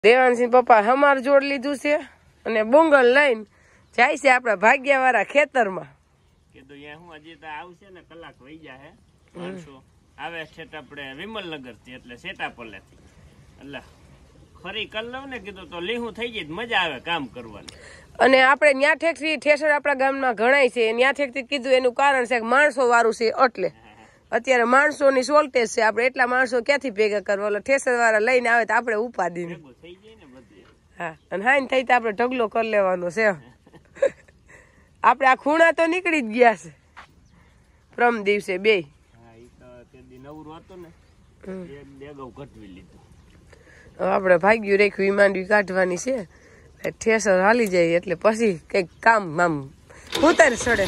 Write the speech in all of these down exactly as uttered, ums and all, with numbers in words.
દેવાનસિંહ પપ્પા હમાર જોડ લીધું છે અને બોંગલ લઈને જાય છે આપણા ભાગ્યા વાળા ખેતરમાં. કીધું અહીંયા હું હજી તો આવશે ને કલાક વહી જાય માણસો આવે છે આપણે વિમલનગર થી એટલે સેટાપલ્લે થી એટલે ખરી કર લઉં ને કીધું તો લીહું થઈ જાય મજા આવે કામ કરવાની. અને આપણે ન્યા ઠેકથી ઠેસર આપણા ગામમાં ઘણાય છે ન્યા ઠેકથી કીધું એનું કારણ છે કે માણસો વાળું છે એટલે અત્યારે માણસોની શોર્ટેજ છે. આપણે એટલા માણસો ક્યાંથી ભેગા કરવા એટલે ઠેસર વાળા લઈને આવે તો આપણે ઉપાદી થઈ જાય ને બધું. હા અને હાઈન થઈ તો આપણે ઢગલો કરી લેવાનો છે. આપણે આ ખૂણા તો નીકળી જ ગયા છે પ્રમ દિવસે બે. નવરું હતું ને દેગવ કટવી લીધું. આપણે ભાગ્યું રેખ્યું ઈ માંડવી કાઢવાની છે ઠેસર હાલી જાય એટલે પછી કઈક કામ આમ ઉતારી ચડે.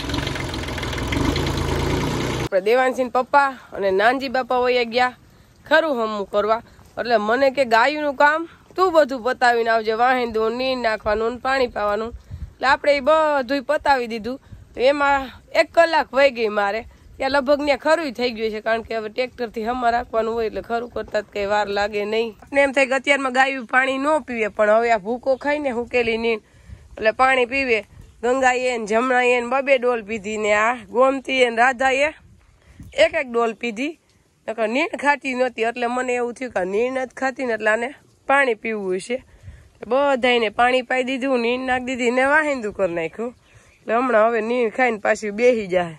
આપણે દેવાનસિંહ પપ્પા અને નાનજી બાપા વયા ગયા ખરું હમું કરવા એટલે મને કે ગાયુંનું કામ તું બધું પતાવીને આવજે વાહિંદું નીર નાખવાનું પાણી પાવાનું એટલે આપણે એ બધું પતાવી દીધું. તો એમાં એક કલાક વહી ગઈ મારે ત્યાં લગભગ ને ખરું થઈ ગયું છે કારણ કે હવે ટ્રેક્ટરથી હમા રાખવાનું હોય એટલે ખરું કરતા જ કઈ વાર લાગે નહીં. આપણે એમ થાય કે અત્યારમાં ગાયું પાણી ન પીવે પણ હવે આ ભૂકો ખાઈને હુકેલી નીર એટલે પાણી પીવે. ગંગાએ ને જમણાએ ને બબે ડોલ પીધી ને આ ગોમતીએ ને રાધાએ એક એક ડોલ પીધી. નકર નીણ ખાતી નહોતી એટલે મને એવું થયું કે નીણ નથી ખાતી ને એટલે આને પાણી પીવું છે. બધાને પાણી પાઈ દીધું નીણ નાખી દીધી ને વાહિંદું કરી નાખ્યું એટલે હમણાં હવે નીણ ખાઈને પાછી બેસી જાય.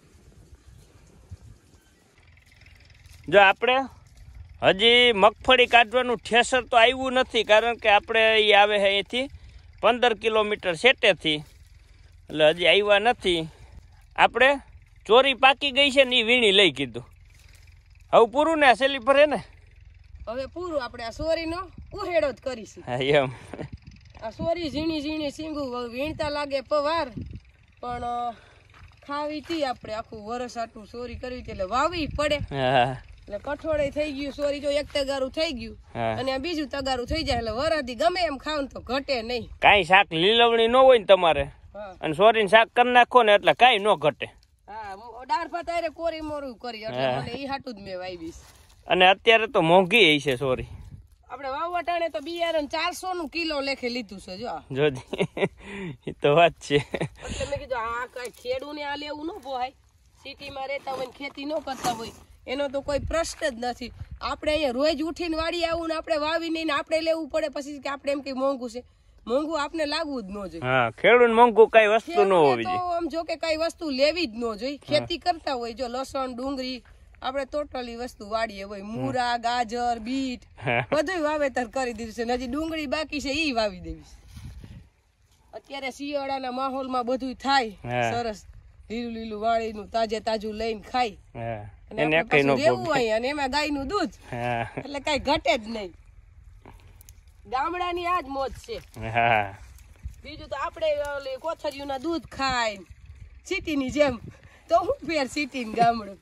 જો આપણે હજી મગફળી કાઢવાનું ઠેસર તો આવ્યું નથી કારણ કે આપણે એ આવે છે અહીંથી પંદર કિલોમીટર સેટેથી એટલે હજી આવ્યા નથી. આપણે ચોરી પાકી ગઈ છે ને એ વીણી લઈ કીધું હવે પૂરું ને સેલી ભરે ને હવે પૂરું. આપણે આ સોરીનો ઉહેડો જ કરીશું. હા એમ આ સોરી ઝીણી ઝીણી સીંગું વીણતા લાગે પવાર પણ ખાવી હતી આપણે આખું વરસ આટલું સોરી કરવી એટલે વાવી પડે. હા એટલે કઠોળે થઈ ગયું સોરી જો એક તગારું થઈ ગયું અને આ બીજું તગારું થઈ જાય એટલે વરાથી ગમે એમ ખાવ તો ઘટે નહીં. કાંઈ શાક લીલવણી ન હોય ને તમારે અને સોરીને શાક કરી નાખો ને એટલે કાંઈ ન ઘટે. હા દાળ ભાત આરે કોરી મોરું કરી એટલે મને ઈ હાટું જ મેં વાવીશ. અને અત્યારે તો મોંઘી છે સોરી. આપણે વાવટાણે તો બિયારણ ચારસો નું કિલો લેખે લીધું છે જો જોજી એ તો વાત છે. એટલે મેં કીધું આ કઈ ખેડૂ ને આ લેવું ન પોહાય. સિટીમાં રહેતા હોય ખેતી ન કરતા હોય એનો તો કોઈ પ્રશ્ન જ નથી. આપણે અહીંયા રોજ ઉઠીને વાડી આવું ને આપણે વાવી નહીં આપણે લેવું પડે પછી કે આપણે એમ કે મોંઘું છે. મોંઘું આપણે લાગવું જ ન જોઈએ. હા ખેડૂત મોંઘું કઈ વસ્તુ ન હોવી જોઈએ. આમ જો કે કઈ વસ્તુ લેવી જ ન જોઈએ. ખેતી કરતા હોય જો લસણ ડુંગળી આપણે ટોટલી વસ્તુ વાડીએ હોય મૂરા ગાજર બીટ બધું વાવેતર કરી દીધું છે. હજી ડુંગળી બાકી છે ઈ વાવી દેવી. અત્યારે શિયાળાના માહોલમાં બધું થાય સરસ લીલું લીલું વાળીનું તાજે તાજું લઈને ખાઈ અને રેવું હોય અને એમાં ગાયનું દૂધ એટલે કઈ ઘટે જ નહીં. ગામડાની આજ મોજ છે. બીજું તો આપણે કોથળિયું ના દૂધ ખાય સિટીની જેમ તો હું ફેર સિટી ગામડું.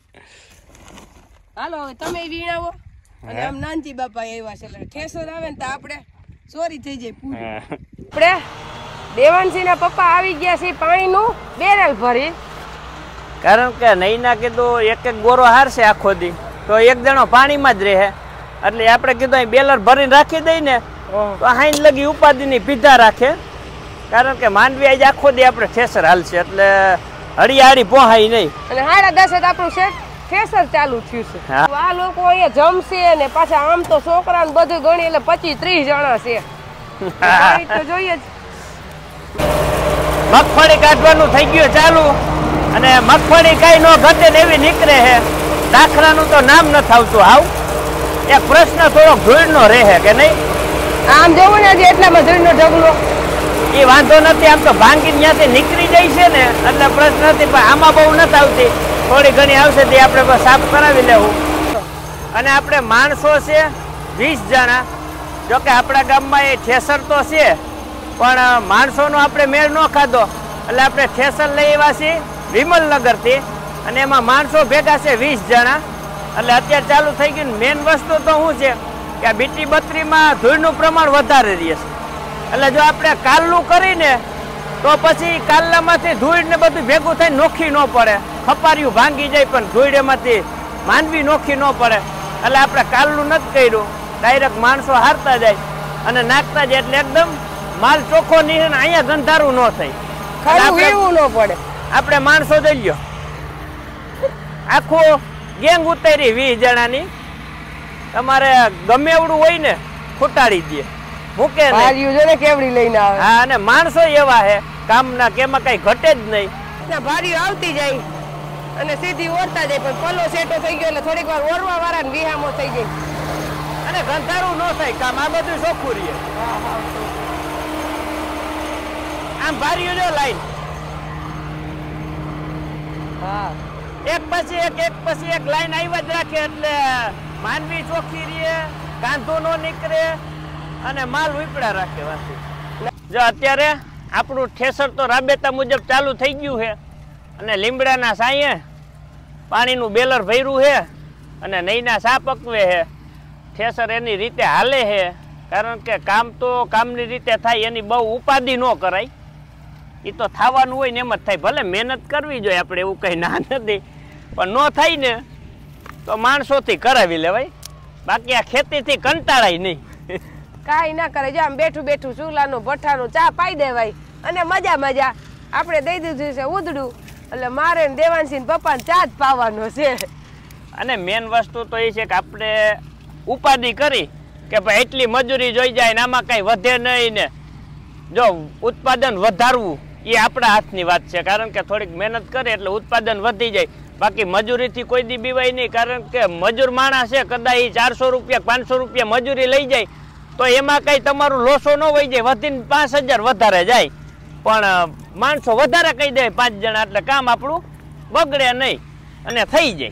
હાલો હવે તમે વીણાવો અને આમ નાનજી બાપા એવા છે એટલે ઠેસર આવે ને તો આપણે ચોરી થઈ જાય પૂરી. આપણે દેવાનસિંહ ના પપ્પા આવી ગયા છે પાણીનું બેરલ ભરી કારણ કે નહીં ના કીધું એક એક ગોરો હારશે આખો દી તો એક જણો પાણીમાં જ રહે એટલે આપણે કીધું અહીં બેલર ભરીને રાખી દઈ ને તો હાઈન લગી ઉપાધિની પીધા રાખે કારણ કે માંડવી આજે આખો દી આપણે ઠેસર હાલશે એટલે હળિયાળી પહોંચાય નહીં. અને સાડા દસ આપણું શેઠ ઠેસર ચાલુ થયું છે. આ લોકો અહીંયા જમશે ને પાછા આમ તો છોકરા ને બધું ગણી એટલે પચીસ ત્રીસ જણા છે તો જોઈએ જ. મગફળી કાઢવાનું થઈ ગયું ચાલુ અને મગફળી કઈ ન ઘટે ને એવી નીકળે છે. દાખલાનું તો નામ નથી આવતું. હાવ એક પ્રશ્ન થોડોક ધૂળનો રહે કે નહીં. આમ જોવું ને એટલામાં ધૂળનો ઢગલો એ વાંધો નથી. આમ તો ભાંગી ત્યાંથી નીકળી જાય છે ને એટલે પ્રશ્ન નથી પણ આમાં બહુ નથી આવતી. થોડી ઘણી આવશે તે આપણે સાફ કરાવી લેવું. અને આપણે માણસો છે વીસ જણા જોકે આપણા ગામમાં એ ઠેસર તો છે પણ માણસોનો આપણે મેળ ન ખાધો એટલે આપણે ઠેસર લઈ આવ્યા છીએ વિમલનગરથી અને એમાં માણસો ભેગા છે વીસ જણા એટલે અત્યારે ચાલુ થઈ ગયું. મેન વસ્તુ તો શું છે કે આ બીટી બત્રીમાં ધૂળનું પ્રમાણ વધારે રહે છે એટલે જો આપણે કાલનું કરીને તો પછી કાલનામાંથી ધૂળ ને બધું ભેગું થાય નોખી ન પડે. ખપારિયું ભાંગી જાય પણ ધૂળ એમાંથી માંડવી નોખી ન પડે એટલે આપણે કાલનું નથી કર્યું ડાયરેક્ટ માણસો હારતા જાય અને નાખતા જ એટલે એકદમ માલ ચોખ્ખો નીકળે. અહીંયા ગંધારું ન થાય. ખરું એવું ન પડે. આપણે માણસો જોઈ લ્યો, આખું ગેંગ ઉતારી વીસ જણાની. તમારે ગમે એવડું હોય ને ફૂટાડી દે, મૂકે ને કેવડી લઈને આવે. હા, અને માણસો એવા હે કામના કે એમાં કઈ ઘટે જ નહીં. ભારીઓ આવતી જાય અને સીધી ઓરતા જાય, પણ પલ્લો સેટો થઈ ગયો એટલે થોડીક વાર ઓરવા વાળા ને વિહામો થઈ જાય અને ગંધારું ન થાય કામ. આ બધું ચોખ્ખું રહીએ. આમ ભારીઓ જો લાઈન, હા, એક પછી એક એક પછી એક લાઈન આવ્યા જ રાખે એટલે માંડવી ચોખ્ખી રહીએ, કાંધો નો નીકળે અને માલ ઉપડા રાખે. વાંચી જો અત્યારે આપણું ઠેસર તો રાબેતા મુજબ ચાલુ થઈ ગયું છે અને લીમડાના સાંયે પાણીનું બેલર ભર્યું છે અને નહીંના સા પકવે છે. ઠેસર એની રીતે હાલે છે, કારણ કે કામ તો કામની રીતે થાય, એની બહુ ઉપાધિ ન કરાય. એ તો થવાનું હોય ને એમ જ થાય. ભલે મહેનત કરવી જોઈએ આપણે, એવું કંઈ ના નથી, પણ ન થાય ને તો માણસોથી કરાવી લેવાય. બાકી આ ખેતીથી કંટાળાય નહીં. કાંઈ ના કરે. જો આમ બેઠું બેઠું ચૂલાનું ભઠ્ઠાનું ચા પાઈ દેવાય અને મજા મજા આપણે દઈ દીધું છે ઉધડું, એટલે મારે ને દેવાંશી ને પપ્પાને ચા જ પાવાનો છે. અને મેન વસ્તુ તો એ છે કે આપણે ઉપાધિ કરી કે ભાઈ એટલી મજૂરી જોઈ જાય ને આમાં કઈ વધે નહીં ને જો ઉત્પાદન વધારવું એ આપણા હાથની વાત છે. કારણ કે થોડીક મહેનત કરે એટલે ઉત્પાદન વધી જાય. બાકી મજૂરીથી કોઈ દી બીવાય નહીં, કારણ કે મજૂર માણસ છે, કદાચ ચારસો રૂપિયા પાંચસો રૂપિયા મજૂરી લઈ જાય તો એમાં કઈ તમારું લોસો ન વહી જાય, વધીને પાંચ હજાર વધારે જાય. પણ માણસો વધારે કહી દે પાંચ જણા એટલે કામ આપણું બગડે નહીં અને થઈ જાય.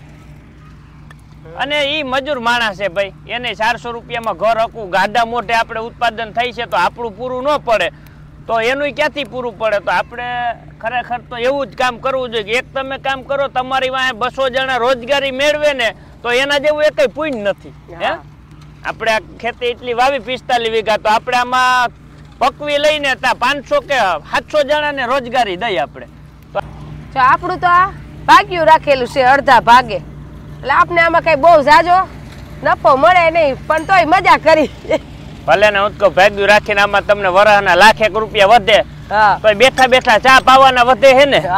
અને એ મજૂર માણસ છે ભાઈ, એને ચારસો રૂપિયામાં ઘર હકું ગાડા મોઢે આપણે ઉત્પાદન થઈ છે તો આપણું પૂરું ન પડે તો એનું ક્યાંથી પૂરું પડે. તો આપણે ખરેખર તો એવું જ કામ કરવું જોઈએ કે એક તમે કામ કરો, તમારી વાંહે બસો જણા રોજગારી મેળવે ને તો એના જેવું એકય પુણ્ય નથી. હે આપણે આ ખેતી એટલી વાવી પિસ્તાલીસ વીઘા, તો આપણે આમાં પકવી લઈને ત્યાં પાંચસો કે સાતસો જણાને રોજગારી દઈ આપણે. તો આપણું તો આ ભાગ્યું રાખેલું છે અડધા ભાગે, એટલે આપણે આમાં કઈ બહુ જાજો નફો મળે નહીં, પણ તોય મજા કરી. ભલે ને હું તો ભાગ્યું રાખીને આમાં તમને વરહના લાખ એક રૂપિયા વધે તો બેઠા બેઠા ચા પાવાના વધે હે ને.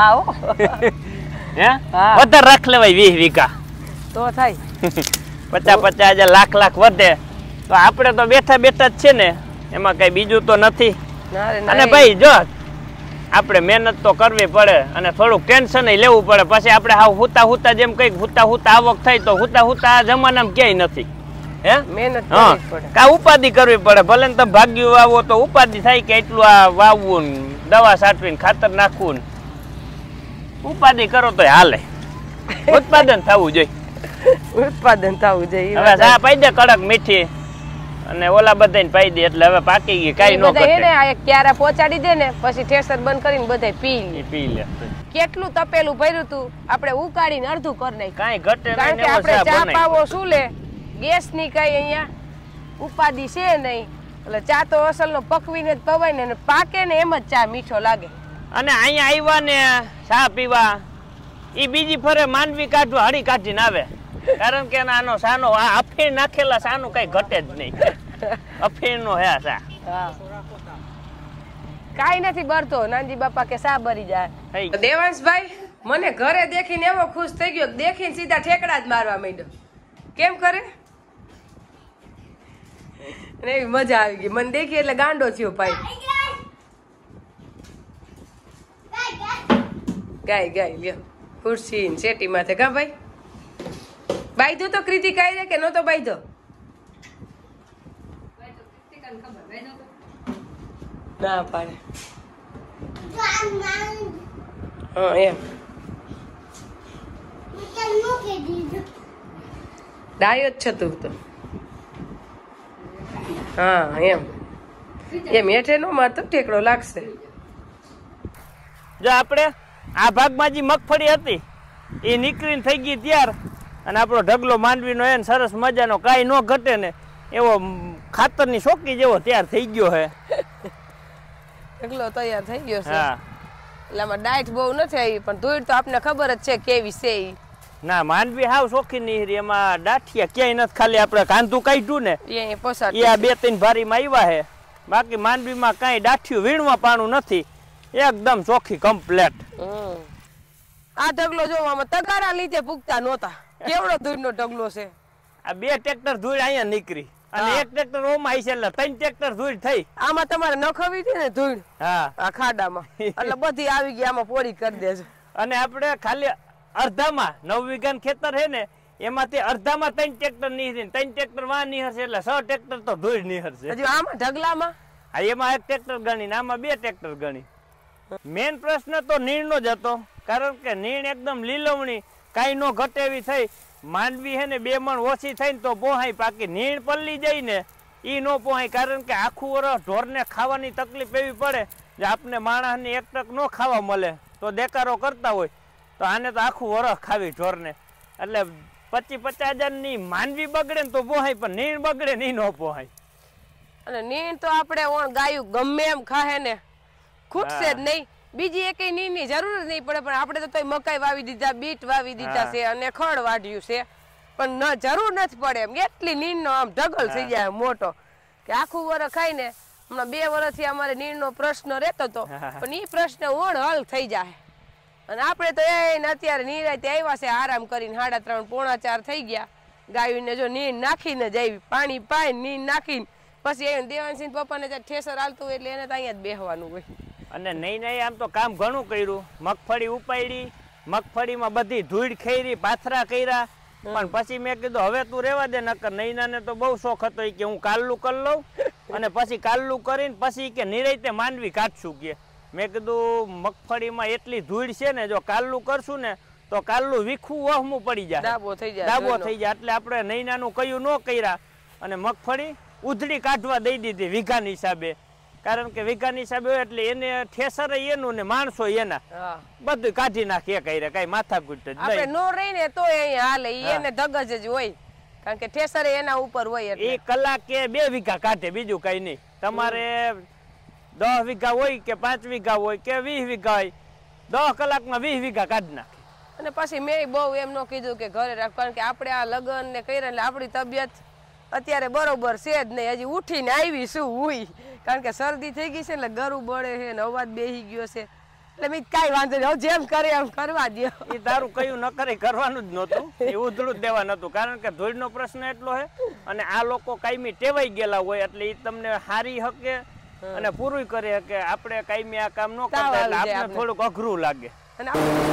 હે વધારે રાખ લેવાય વીસ વીઘા તો થાય પચાસ પચાસ હજાર લાખ લાખ વધે તો આપણે તો બેઠા બેઠા જ છે ને, એમાં કઈ બીજું તો નથી. અને ભાઈ જો આપણે મહેનત તો કરવી પડે અને થોડુંક ટેન્શન લેવું પડે. પછી આપણે હાવ હુતા હુતા જેમ કઈક હુતા હુતા આવક થાય તો હુતા હુતા આ જમાનામાં ક્યાંય નથી. હે મહેનત કરવી પડે, કા ઉપાધિ કરવી પડે. ભલે ને તમે ભાગ્યું વાવો તો ઉપાધિ થાય કે એટલું આ વાવવું ને દવા છાંટવી ને ખાતર નાખવું ને ઉપાધિ કરો તો હાલે. ઉત્પાદન થવું જોઈએ, ઉત્પાદન થવું જોઈએ. હવે ચા પાઈ દે કડક મીઠી અને ઓલા બધાને પાઈ દે એટલે હવે પાકી ગઈ, કાઈ નો ઘટે. ને આ ક્યારે પહોંચાડી દે ને પછી ઠેસર બંધ કરીને બધા પી લે પી લે. કેટલું તપેલું ભર્યું તું આપણે ઉકાળીને અડધું કરી નાખ્યું. કાઈ ઘટે કારણ કે આપણે ચા પાવો શું લે, ગેસ ની કઈ અહીંયા ઉપાધિ છે નહીં, એટલે ચા તો અસલ નો પકવીને જ પવાય ને પાકે ને એમ જ ચા મીઠો લાગે. અને અહીંયા આવ્યા ને ચા પીવા ઈ બીજી ફરે માંડવી કાઢવા હળી કાઢીને આવે, કારણ કે આનો સાનો આ અફીણ નાખેલા સાનું કઈ ઘટે જ નહીં. અફીણ નો હે સા કાઈ નથી બરતો. નાનજી બાપા કે સા બરી જાય. દેવાંશભાઈ મને ઘરે દેખીને એવો ખુશ થઈ ગયો, દેખીને સીધા ઠેકડા જ મારવા માંડ્યો. કેમ કરે ને એવી મજા આવી ગઈ. મને દેખી એટલે ગાંડો થયો ભાઈ. ગાય ગાય લ્યો ખુરશી શેટી માથે. કા ભાઈ બાઈધો તો કૃતિ કાઈ રે કે નતો બાઈધો? ના પાડે. હા એમ ડાયો જ છે તું તો. હા એમ એમ હેઠે નો મારતો ઠેકડો લાગશે. જો આપણે આ ભાગમાં જે મગફળી હતી એ નીકળીને થઈ ગઈ તૈયાર અને આપણો ઢગલો માંડવીનો એને સરસ મજાનો કાંઈ ન ઘટે ને એવો ખાતરની શોકી જેવો તૈયાર થઈ ગયો છે. ઢગલો તૈયાર થઈ ગયો છે. હા એટલે આમાં ડાયટ બહુ નથી આવી, પણ ધૂળ તો આપને ખબર જ છે કેવી છે. ના માંડવી હાવ ચોખ્ખી નીહરી, એમાં દાઠિયા ક્યાંય નથી, ખાલી આપણે કાંધું કાઢ્યું ને એ પસાર એ આ બે ત્રણ ભારીમાં આવ્યા છે, બાકી માંડવીમાં કાંઈ દાઠિયું વીણવા પાણું નથી, એકદમ ચોખ્ખી કમ્પ્લેટ. આ ઢગલો જોવામાં તગારા લીધે પૂગતા નહોતા, કેવડો ધૂળનો ઢગલો છે. આ બે ટ્રેક્ટર ધૂળ અહીંયા નીકળી અને એક ટ્રેક્ટર ઓમાં આવી છે, એટલે ત્રણ ટ્રેક્ટર ધૂળ થઈ. આમાં તમારે નખવી હતી ને ધૂળ, હા આ ખાડામાં, એટલે બધી આવી ગઈ, આમાં પોળી કરી દેજો. અને આપણે ખાલી અડધામાં નવ વીઘાનું ખેતર છે ને એમાંથી અડધામાં ત્રણ ટ્રેક્ટર નીહરી, ત્રણ ટ્રેક્ટર વાં નીહરશે, એટલે છ ટ્રેક્ટર તો ધૂળ નીહરશે. હજી આમાં ઢગલામાં હા એમાં એક ટ્રેક્ટર ગણી ને આમાં બે ટ્રેક્ટર ગણી. મેન પ્રશ્ન તો નીણનો જ હતો, કારણ કે નીણ એકદમ લીલવણી, કાંઈ નો ઘટે એવી થઈ. માંડવી હે ને બે મણ ઓછી થઈ ને તો પોહાય, પાકી નીણ પલ્લી જાય ને એ નો પોહાય, કારણ કે આખું વરસ ઢોરને ખાવાની તકલીફ એવી પડે જે આપને માણસને એક ટક નો ખાવા મળે તો દેકારો કરતા હોય, તો આને તો આખું વરસ ખાવી ઢોરને. એટલે પચીસ પચાસ હજારની માંડવી બગડે ને તો પોહાય, પણ નીણ બગડે ને નો પોહાય. અને નીણ તો આપણે ગાયું ગમે એમ ખાહે ને ખૂટશે જ નહીં, બીજી એકેય નીણની જરૂર જ નહીં પડે. પણ આપણે તો તોય મકાઈ વાવી દીધા, બીટ વાવી દીધા છે અને ખડ વાઢ્યું છે, પણ ન જરૂર નથી પડે એમ. એટલી નીણનો આમ ઢગલ થઈ જાય મોટો કે આખું વરસ ખાઈને. હમણાં બે વર્ષથી અમારે નીણનો પ્રશ્ન રહેતો હતો, પણ એ પ્રશ્ન ઓણ હલ થઈ જાય. અને આપણે તો એને અત્યારે નિરાંતે આવ્યા છે આરામ કરીને, સાડા ત્રણ પોણા ચાર થઈ ગયા. ગાયોને જો નીણ નાખીને જ આવી, પાણી પાઈ નીણ નાખીને પછી એ દેવાનસિંહ પપ્પાને ત્યાં ઠેસર હાલતું હોય એટલે એને તો અહીંયા જ બેહવાનું હોય. અને નહીં નહીં આમ તો કામ ઘણું કર્યું, મગફળી ઉપાડી, મગફળીમાં બધી ધૂળ ખેરી, પાથરા કર્યા, પણ પછી મેં કીધું હવે તું રેવા દે, નકર નૈનાને તો બહુ શોખ હતો કે હું કાલ્લું કરી લઉં, અને પછી કાલ્લું કરીને પછી કે નિરાંતે માંડવી કાઢશું કે. મેં કીધું મગફળીમાં એટલી ધૂળ છે ને, જો કાલ્લું કરશું ને તો કાલ્લું વીખું વહમું પડી જાય, ડાબો થઈ જાય, ડાબો થઈ જાય. એટલે આપણે નૈનાનું કયું ન કર્યા અને મગફળી ઉધડી કાઢવા દઈ દીધી વીઘાની હિસાબે, કારણ કે વીઘાની હિસાબે હોય એટલે એને ઠેસર એનું ને માણસો એના, બધું કાઢી નાખીએ કઈ કઈ માથાકૂટ જ આપણે નો રહીને તો અહીંયા હાલે, એને ધગજ જ હોય, કારણ કે ઠેસર એના ઉપર હોય. એ કલાકે બે વીઘા કાઢે, બીજું કઈ નહીં. તમારે દસ વીઘા હોય કે પાંચ વીઘા હોય કે વીસ વીઘા હોય, દસ કલાકમાં વીસ વીઘા કાઢી નાખે. અને પછી મેં બહુ એમ ન કીધું કે ઘરે રાખ, કારણ કે આપણે આ લગ્ન ને કર્યા એટલે આપણી તબિયત અત્યારે બરોબર છે જ નહીં. હજી ઉઠીને આવી શું હોય, કારણ કે શરદી થઈ ગઈ છે એટલે ગરું બળે છે ને અવાજ બેસી ગયો છે, એટલે મેં કાંઈ વાંધો નહીં, જેમ કરે એમ કરવા દો. એ તારું કયું ન કરે કરવાનું જ નહોતું, એ ઉધડું જ દેવા નતું, કારણ કે ધૂળનો પ્રશ્ન એટલો છે. અને આ લોકો કાયમી ટેવાઈ ગયેલા હોય એટલે એ તમને હારી શકે અને પૂરું કરે કે આપણે કાયમી આ કામ ન કરતા એટલે આપણે થોડુંક અઘરું લાગે. અને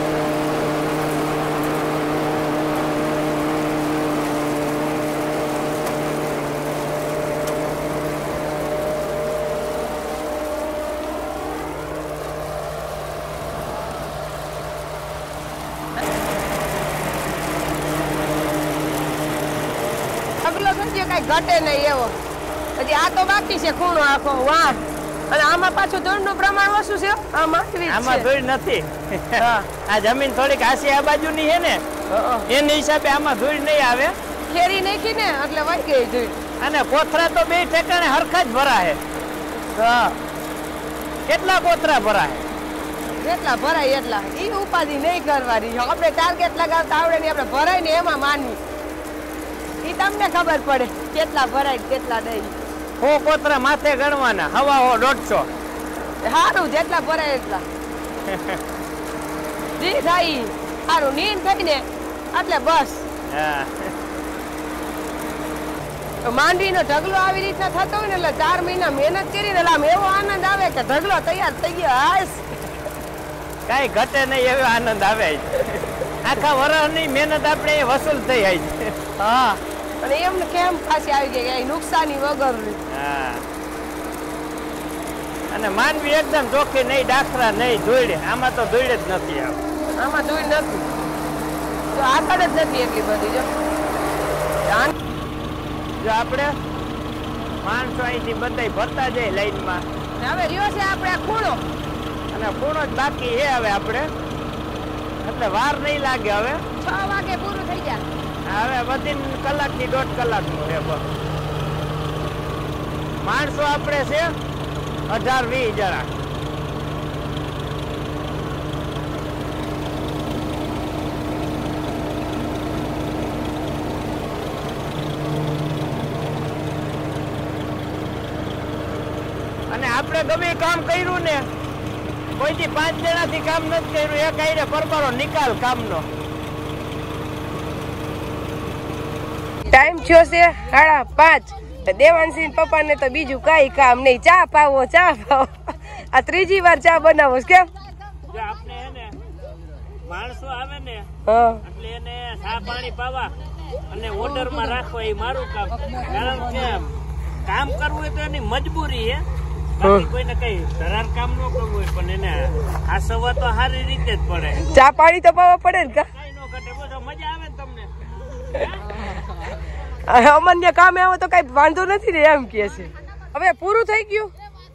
ઘટે નહીં એવો. હજી આ તો બાકી છે ખૂણો આખો વાહ, અને આમાં પાછું ધૂળનું પ્રમાણ ઓછું છે. આમાં આમાં ધૂળ નથી, આ જમીન થોડીક આસી આ બાજુની છે ને એની હિસાબે આમાં ધૂળ નહીં આવે. ખેરી નાખી ને એટલે વહી ગઈ ધૂળ. અને કોથરા તો બે ઠેકાણે હરખા જ ભરાય. હા કેટલા કોથરા ભરાય, જેટલા ભરાય એટલા, એ ઉપાધિ નહીં કરવાની. આપણે ટાર્ગેટ લગાવતા આવડે ને આપણે ભરાય ને એમાં માનવી, એ તમને ખબર પડે કેટલા ભરાય કેટલા નહીં. હો કોતરા માથે ગણવાના, હવા હો દોઢસો. સારું જેટલા ભરાય એટલા જી થાય સારું. નીંદ થઈ ને એટલે બસ. માંડવીનો ઢગલો આવી રીતના થતો હોય ને એટલે ચાર મહિના મહેનત કરીને આમ એવો આનંદ આવે કે ઢગલો તૈયાર થઈ ગયો. હાસ કઈ ઘટે નહીં એવો આનંદ આવે. આખા વર્ષની મહેનત આપણે વસૂલ થઈ જાય. હા અને એમને કેમ પાછી આવી ગઈ નુકસાની વગર. હા અને માંડવી એકદમ ચોખ્ખી, નહીં ડાખરા નહીં ધૂળ. આમાં તો ધૂળ જ નથી, આમાં ધૂળ નથી તો આગળ જ નથી એટલી બધી. જો જો આપણે માણસો અહીંથી બધા ભરતા જાય લાઈનમાં. હવે રહ્યો છે આપણે આ ખૂણો, અને ખૂણો જ બાકી છે હવે આપણે, એટલે વાર નહીં લાગે. હવે છ વાગે પૂરું થઈ જાય. હવે વધી કલાક થી દોઢ કલાક નું છે. માણસો આપણે છે અઢાર વીસ જણા. અને આપણે ગમે કામ કર્યું ને કોઈથી પાંચ જણાથી કામ નથી કર્યું એક આઈને પરબારો નિકાલ કામનો. ટાઈમ થયો છે સાડા પાંચ. દેવાંશી પપ્પા ને તો બીજું કઈ કામ નહીં. ચા પાવો ચા પાવો. આ ત્રીજી વાર ચા બનાવો કેમ? જો આપણે એને માણસો આવે ને હા એટલે એને ચા પાણી પાવા અને ઓર્ડર માં રાખવા એ મારું કામ. કારણ કે કામ કરવું હોય તો એની મજબૂરી છે. બાકી કોઈને કઈ ધરાર કામ ન કરવું હોય પણ એને આ સવા તો સારી રીતે જ પડે. ચા પાણી તો પાવા પડે ને કા? કઈ નો ઘટે. બધો મજા આવે ને તમને. અમન્ય કામે આવે તો કઈ વાંધો નથી ને એમ કે છે. હવે પૂરું થઈ ગયું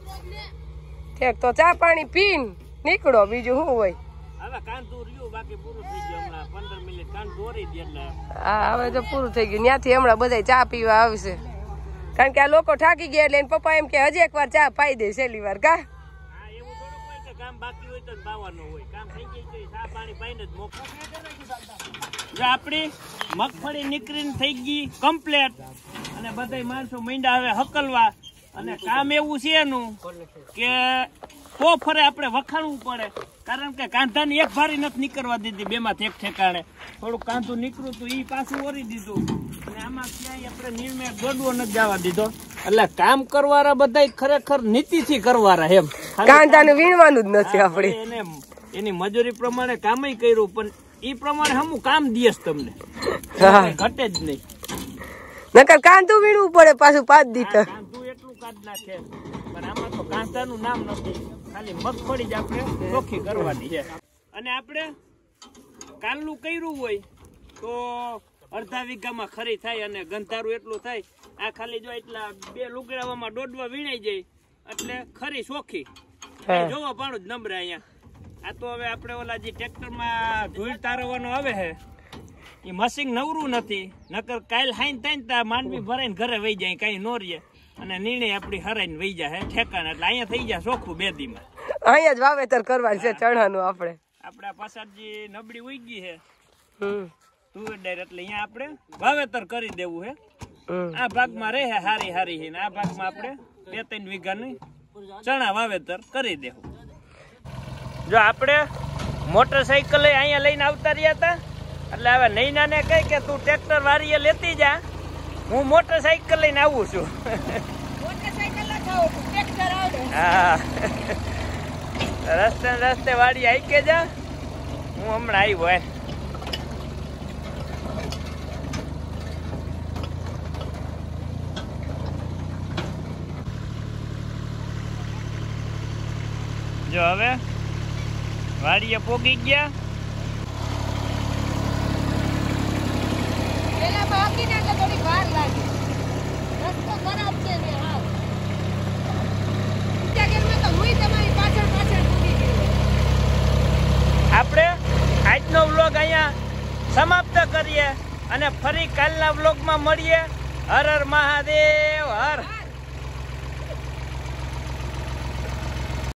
ઠીક તો ચા પાણી પીન નીકળો. બીજું શું હોય? હવે કાન દૂર રહ્યું બાકી પૂરું થઈ ગયું. હમણાં પંદર મિનિટ કાન દોરી દે એટલે હા હવે તો પૂરું થઈ ગયું. ત્યાંથી હમણાં બધા ચા પીવા આવશે કારણ કે આ લોકો થાકી ગયા એટલે પપ્પા એમ કે હજી એક વાર ચા પાઈ દે છેલ્લી વાર કા? હા એવું થોડું હોય કે કામ બાકી હોય તો પાવાનું હોય. કામ થઈ ગઈ તો ચા પાણી પાઈને જ મોકલો. જો આપણી મગફળી નીકળીને થઈ ગઈ કમ્પ્લેટ અને બધા માણસો માંડ્યા હવે હકલવા. અને કામ એવું છે એનું કે તો ફરે આપણે વખાણવું પડે કારણ કે કાંધાની એક ભારી નથી નીકળવા દીધી. બે માંથી એક ઠેકાણે થોડું કાંધું નીકળ્યું તો એ પાછું ઓરી દીધું અને આમાં ક્યાંય આપણે નિર્ણય દોડવો નથી જવા દીધો. એટલે કામ કરવાના બધા ખરેખર નીતિથી કરવાના એમ. કાંધાને વીણવાનું જ નથી આપણે. એને એની મજૂરી પ્રમાણે કામ કર્યું પણ એ પ્રમાણે હમું કામ દીયસ તમને ઘટે જ નહીં. નકર કાંધું વીણવું પડે પાછું પાંચ દીધા. કાંધું એટલું કાઢ નાખે પણ આમાં તો કાંધાનું નામ નથી. ખાલી મગફળી જ આપણે ચોખ્ખી કરવાની છે. અને આપણે કાલનું કર્યું હોય તો અડધા વીઘામાં ખરી થાય અને ગંધારું એટલું થાય. આ ખાલી જો એટલા બે લુગડાવામાં દોડવા વીણાઈ જાય એટલે ખરી ચોખ્ખી. જોવા પાડું જ નંબરે અહીંયા. આ તો હવે આપણે ઓલા જે ટ્રેક્ટરમાં ધૂળ તારવવાનો આવે છે એ મશીન નવરું નથી. નકર કાલ હાઈન થાય ને માંડવી ભરાઈને ઘરે વહી જાય કઈ નો રહીએ અને નિર્ણય આપડી હરાઈને વહી જાય ઠેકાણે. એટલે અહીંયા થઈ જાય ચોખ્ખું બે દીમાં. અહીંયા જ વાવેતર કરવાનું છે ચણાનું. આપણે આપડા પાછળ જે નબળી ઉઈ ગઈ છે તુવેર ડાયર એટલે અહીંયા આપણે વાવેતર કરી દેવું છે. આ ભાગમાં રહે હારી હારી છે આ ભાગમાં આપણે બે ત્રણ વીઘાની ચણા વાવેતર કરી દેવું. જો આપણે મોટરસાઇકલ અહીંયા લઈને આવતા રહ્યા હતા એટલે હવે નૈનાને કહી કે તું ટ્રેક્ટર વાળીએ લેતી જા હું મોટરસાઇકલ લઈને આવું છું. હા રસ્તે રસ્તે વાડી આવી કે જા હું હમણાં આવ્યો હે. જો હવે વાડીએ પોગી ગયા. પેલા બાકી ને એટલે થોડી વાર લાગી. રસ્તો ખરાબ છે ને હા. જગ્યામાં તો હુઈ તમારી પાછળ પાછળ પૂરી ગઈ. આપણે આજનો વ્લોગ અહીંયા સમાપ્ત કરીએ અને ફરી કાલના વ્લોગમાં મળીએ. હર હર મહાદેવ હર.